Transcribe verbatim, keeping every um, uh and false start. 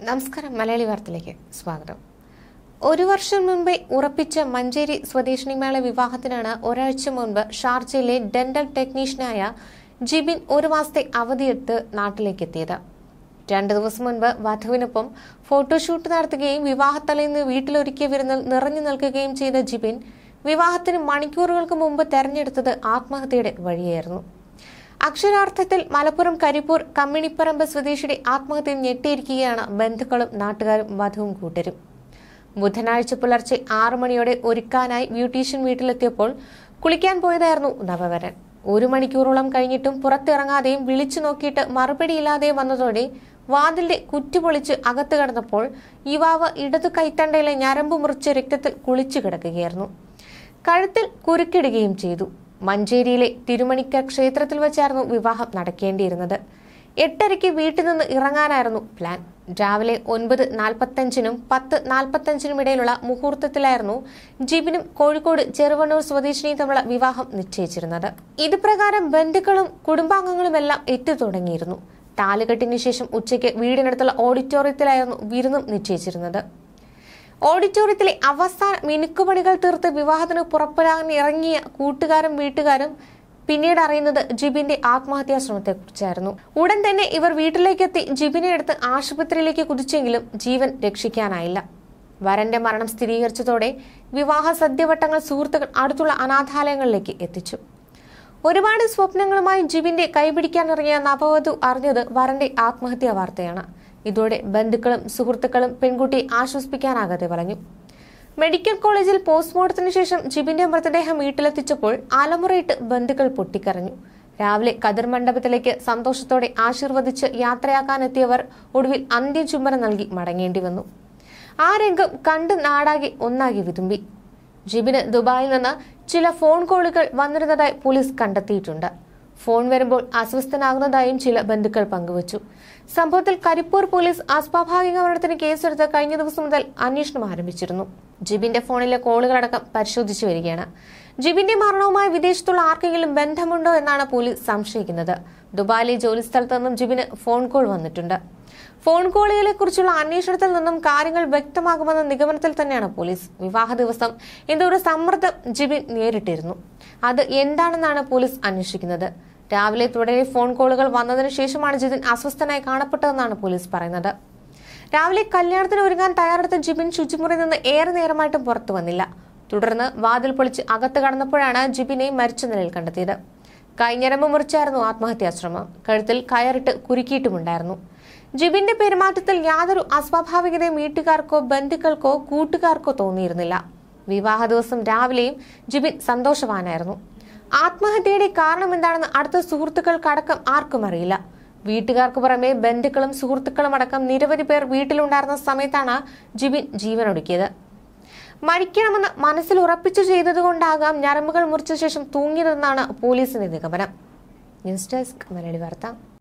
നമസ്കാരം. മലയാളി വാർത്തയിലേക്ക് സ്വാഗതം. ഒരു വർഷം മുൻപേ ഉറപ്പിച്ച മഞ്ചേരി സ്വദേശിനിമേള വിവാഹത്തിനാണ് ഒരാഴ്ച മുൻപ് ഷാർജയിലെ ഡെന്റൽ ടെക്നീഷ്യനായ ജിബിൻ ഒരു മാസത്തെ അവധിയെടുത്ത് നാട്ടിലേക്ക് എത്തിയത്. രണ്ടു ദിവസം മുൻപ് വധുവിനൊപ്പം ഫോട്ടോഷൂട്ട് നടത്തുകയും വിവാഹത്തലേന്ന് വീട്ടിലൊരുക്കിയ വിരുന്നിൽ നിറഞ്ഞു നിൽക്കുകയും ചെയ്ത ജിബിൻ വിവാഹത്തിന് മണിക്കൂറുകൾക്ക് മുമ്പ് തെരഞ്ഞെടുത്തത് ആത്മഹത്യയുടെ വഴിയായിരുന്നു. അക്ഷരാർത്ഥത്തിൽ മലപ്പുറം കരിപ്പൂർ കമ്മിണിപ്പറമ്പ് സ്വദേശിയുടെ ആത്മഹത്യ ഞെട്ടിയിരിക്കുകയാണ് ബന്ധുക്കളും നാട്ടുകാരും വധുവും കൂട്ടരും. ബുധനാഴ്ച പുലർച്ചെ ആറു മണിയോടെ ഒരുക്കാനായി ബ്യൂട്ടീഷ്യൻ വീട്ടിലെത്തിയപ്പോൾ കുളിക്കാൻ പോയതായിരുന്നു നവവരൻ. ഒരു മണിക്കൂറോളം കഴിഞ്ഞിട്ടും പുറത്തിറങ്ങാതെയും വിളിച്ചു നോക്കിയിട്ട് മറുപടിയില്ലാതെയും വന്നതോടെ വാതിലിന്റെ കുറ്റുപൊളിച്ച് അകത്ത് കടന്നപ്പോൾ യുവാവ് ഇടതു കൈത്തണ്ടയിലെ ഞരമ്പ് മുറിച്ച് രക്തത്തിൽ കുളിച്ചു കിടക്കുകയായിരുന്നു. കഴുത്തിൽ കുരുക്കിടുകയും ചെയ്തു. മഞ്ചേരിയിലെ തിരുമണിക്ക ക്ഷേത്രത്തിൽ വെച്ചായിരുന്നു വിവാഹം നടക്കേണ്ടിയിരുന്നത്. എട്ടരയ്ക്ക് വീട്ടിൽ നിന്ന് ഇറങ്ങാനായിരുന്നു പ്ലാൻ. രാവിലെ ഒൻപത് നാൽപ്പത്തഞ്ചിനും പത്ത് നാൽപ്പത്തഞ്ചിനും ഇടയിലുള്ള മുഹൂർത്തത്തിലായിരുന്നു ജിബിനും കോഴിക്കോട് ചെറുവണ്ണൂർ സ്വദേശിനിയും തമ്മിലുള്ള വിവാഹം നിശ്ചയിച്ചിരുന്നത്. ഇത് പ്രകാരം ബന്ധുക്കളും കുടുംബാംഗങ്ങളുമെല്ലാം എത്തി തുടങ്ങിയിരുന്നു. താലികെട്ടിന് ശേഷം ഉച്ചയ്ക്ക് വീടിനടുത്തുള്ള ഓഡിറ്റോറിയത്തിലായിരുന്നു വിരുന്നും നിശ്ചയിച്ചിരുന്നത്. ഓഡിറ്റോറിയത്തിലെ അവസാന മിനുക്കുപണികൾ തീർത്ത് വിവാഹത്തിന് പുറപ്പെടാൻ ഇറങ്ങിയ കൂട്ടുകാരും വീട്ടുകാരും പിന്നീട് അറിയുന്നത് ജിബിന്റെ ആത്മഹത്യാ ശ്രമത്തെക്കുറിച്ചായിരുന്നു. ഉടൻ തന്നെ ഇവർ വീട്ടിലേക്കെത്തി ജിബിനെ എടുത്ത് ആശുപത്രിയിലേക്ക് കുതിച്ചെങ്കിലും ജീവൻ രക്ഷിക്കാനായില്ല. വരന്റെ മരണം സ്ഥിരീകരിച്ചതോടെ വിവാഹ സദ്യവട്ടങ്ങൾ സുഹൃത്തുക്കൾ അടുത്തുള്ള അനാഥാലയങ്ങളിലേക്ക് എത്തിച്ചു. ഒരുപാട് സ്വപ്നങ്ങളുമായി ജിബിന്റെ കൈപിടിക്കാനിറങ്ങിയ നവവധു അറിഞ്ഞത് വരന്റെ ആത്മഹത്യാ വാർത്തയാണ്. ഇതോടെ ബന്ധുക്കളും സുഹൃത്തുക്കളും പെൺകുട്ടിയെ ആശ്വസിപ്പിക്കാനാകാതെ പറഞ്ഞു. മെഡിക്കൽ കോളേജിൽ പോസ്റ്റ്മോർട്ടത്തിന് ശേഷം ജിബിന്റെ മൃതദേഹം വീട്ടിലെത്തിച്ചപ്പോൾ ആലമുറയിട്ട് ബന്ധുക്കൾ പൊട്ടിക്കരഞ്ഞു. രാവിലെ കതിർ മണ്ഡപത്തിലേക്ക് സന്തോഷത്തോടെ ആശീർവദിച്ച് യാത്രയാക്കാനെത്തിയവർ ഒടുവിൽ അന്ത്യചുംബനം നൽകി മടങ്ങേണ്ടി വന്നു. ആ രംഗം കണ്ട് നാടാകെ ഒന്നാകെ വിതുമ്പി. ജിബിന് ദുബായിൽ നിന്ന് ചില ഫോൺ കോളുകൾ വന്നിരുന്നതായി പോലീസ് കണ്ടെത്തിയിട്ടുണ്ട്. ഫോൺ വരുമ്പോൾ അസ്വസ്ഥനാകുന്നതായും ചില ബന്ധുക്കൾ പങ്കുവച്ചു. സംഭവത്തിൽ കരിപ്പൂർ പോലീസ് അസ്വാഭാവിക മരണത്തിന് കേസെടുത്ത് കഴിഞ്ഞ ദിവസം മുതൽ അന്വേഷണം ആരംഭിച്ചിരുന്നു. ജിബിന്റെ ഫോണിലെ കോളുകളടക്കം പരിശോധിച്ചു വരികയാണ്. ജിബിന്റെ മരണവുമായി വിദേശത്തുള്ള ആർക്കെങ്കിലും ബന്ധമുണ്ടോ എന്നാണ് പോലീസ് സംശയിക്കുന്നത്. ദുബായിലെ ജോലി സ്ഥലത്ത് നിന്നും ജിബിന് ഫോൺ കോൾ വന്നിട്ടുണ്ട്. ഫോൺ കോളുകളെ കുറിച്ചുള്ള അന്വേഷണത്തിൽ നിന്നും കാര്യങ്ങൾ വ്യക്തമാകുമെന്ന നിഗമനത്തിൽ തന്നെയാണ് പോലീസ്. വിവാഹ ദിവസം എന്തോ ഒരു സമ്മർദ്ദം ജിബിൻ നേരിട്ടിരുന്നു. അത് എന്താണെന്നാണ് പോലീസ് അന്വേഷിക്കുന്നത്. രാവിലെ തുടരെ ഫോൺ കോളുകൾ വന്നതിന് ശേഷമാണ് ജിബിൻ അസ്വസ്ഥനായി കാണപ്പെട്ടതെന്നാണ് പോലീസ് പറയുന്നത്. രാവിലെ കല്യാണത്തിന് ഒരുങ്ങാൻ തയ്യാറെടുത്ത ജിബിൻ ശുചിമുറിയിൽ നിന്ന് ഏറെ നേരമായിട്ടും പുറത്തു വന്നില്ല. തുടർന്ന് വാതിൽ പൊളിച്ച് അകത്ത് കടന്നപ്പോഴാണ് ജിബിനെ മരിച്ച നിലയിൽ കണ്ടെത്തിയത്. കൈഞ്ഞരമ്പ് മുറിച്ചായിരുന്നു ആത്മഹത്യാശ്രമം. കഴുത്തിൽ കയറിട്ട് കുരുക്കിയിട്ടുമുണ്ടായിരുന്നു. ജിബിന്റെ പെരുമാറ്റത്തിൽ യാതൊരു അസ്വാഭാവികതയും വീട്ടുകാർക്കോ ബന്ധുക്കൾക്കോ കൂട്ടുകാർക്കോ തോന്നിയിരുന്നില്ല. വിവാഹ ദിവസം രാവിലെയും ജിബിൻ സന്തോഷവാനായിരുന്നു. ആത്മഹത്യയുടെ കാരണം എന്താണെന്ന് അടുത്ത സുഹൃത്തുക്കൾക്കടക്കം ആർക്കും അറിയില്ല. വീട്ടുകാർക്ക് പുറമെ ബന്ധുക്കളും സുഹൃത്തുക്കളും അടക്കം നിരവധി പേർ വീട്ടിലുണ്ടായിരുന്ന സമയത്താണ് ജിബിൻ ജീവനൊടുക്കിയത്. മരിക്കണമെന്ന് മനസ്സിൽ ഉറപ്പിച്ചു ചെയ്തതുകൊണ്ടാകാം ഞരമ്പുകൾ മുറിച്ച ശേഷം തൂങ്ങിയതെന്നാണ് പോലീസിന്റെ നിഗമനം. ന്യൂസ് ഡെസ്ക് മലയാളി വാർത്ത.